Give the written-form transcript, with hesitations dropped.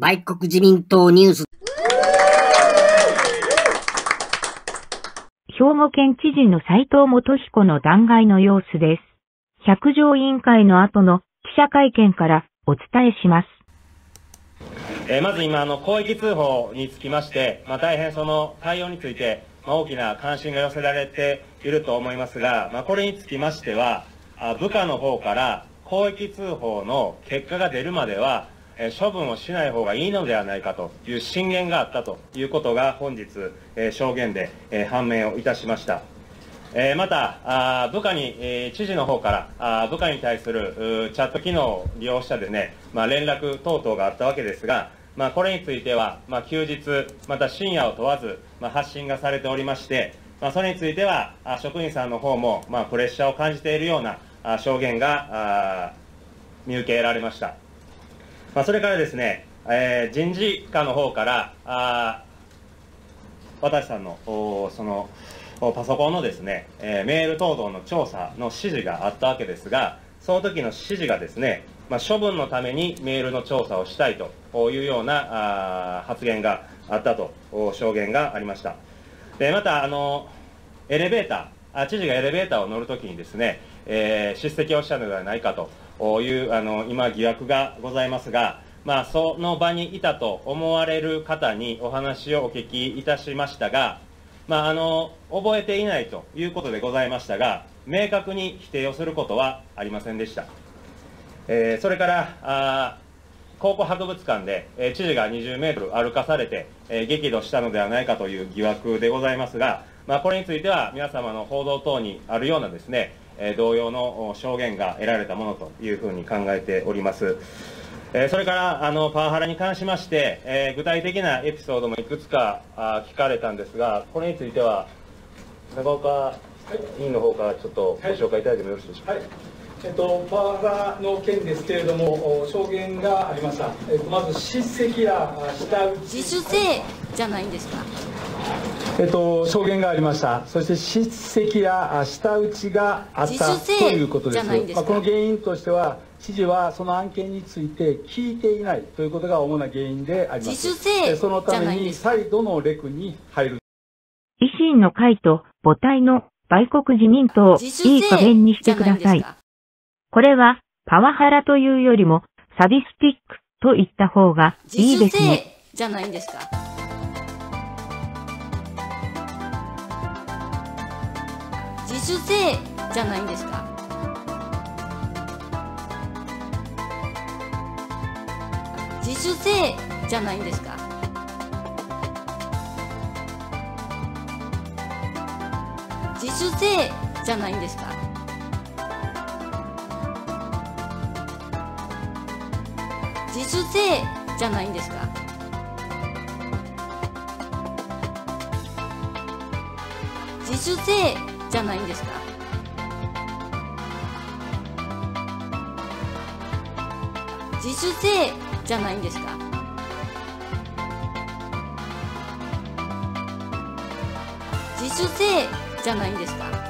売国自民党ニュース。 兵庫県知事の斉藤元彦の弾劾の様子です。百条委員会の後の記者会見からお伝えします。 まず今、広域通報につきまして、大変その対応について、大きな関心が寄せられていると思いますが、これにつきましては、部下の方から広域通報の結果が出るまでは、処分をしない方がいいのではないかという進言があったということが本日、証言で判明をいたしました。また、部下に、知事の方から部下に対するチャット機能を利用したですね、連絡等々があったわけですが、これについては、休日、また深夜を問わず、発信がされておりまして、それについては、職員さんの方も、プレッシャーを感じているような証言が見受けられました。それからですね、人事課の方から私さんのそのパソコンのですね、メール等々の調査の指示があったわけですが、その時の指示がですね、処分のためにメールの調査をしたいというような発言があったと証言がありました。でまたエレベーター、知事がエレベーターを乗るときにですね、叱責をしたのではないかという今疑惑がございますが、その場にいたと思われる方にお話をお聞きいたしましたが、覚えていないということでございましたが、明確に否定をすることはありませんでした。それから考古博物館で、知事が20メートル歩かされて、激怒したのではないかという疑惑でございますが、これについては皆様の報道等にあるようなですね、同様の証言が得られたものというふうに考えております。それからパワハラに関しまして、具体的なエピソードもいくつか聞かれたんですが、これについては長岡委員の方からちょっとご紹介いただいてもよろしいでしょうか。 パワハラの件ですけれども、証言がありました。まず叱責や舌打ち、 自主性じゃないんですか。 証言がありました。そして叱責や舌打ちがあったということです。この原因としては、知事はその案件について聞いていないということが主な原因であります。 自主性そのために再度のレクに入る。 維新の会と母体の売国自民党、いい加減にしてください。これはパワハラというよりもサディスティックと言った方がいいですね。 自主性じゃないんですか。自主性じゃないんですか。自主性じゃないんですか。自主性じゃないんですか。自主性じゃないんですか。自主性じゃないんですか。自主性じゃないんですか。自主性じゃないんですか。